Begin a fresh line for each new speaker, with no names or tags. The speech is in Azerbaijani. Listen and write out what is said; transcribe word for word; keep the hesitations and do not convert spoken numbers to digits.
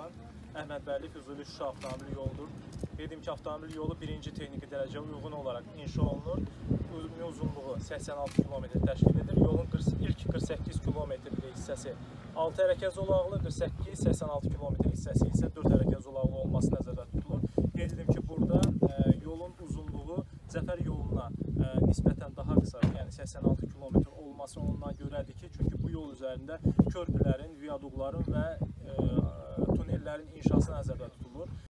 olan Əhmədbəyli Füzuli Şuşa avtomobil yoludur. Dedim ki, avtomobil yolu birinci texniki dərəcəyə uyğun olaraq inşa olunur. Uzunluğu səksən altı kilometr təşkil edir. Yolun ilk qırx səkkiz kilometrlik hissəsi altı hərəkət zolaqlı, qırx səkkiz səksən altı kilometr hissəsi isə dörd hərəkət zolaqlı olması nəzərdə tutulur. Qeyd edim ki, burada e, yolun uzunluğu Zəfər yoluna e, nisbətən daha qısa, yəni səksən altı kilometr olması ondan görədir ki, çünki bu yol üzərində körpülərin, viaduqların və e, tunellərin inşası nəzərdə tutulur.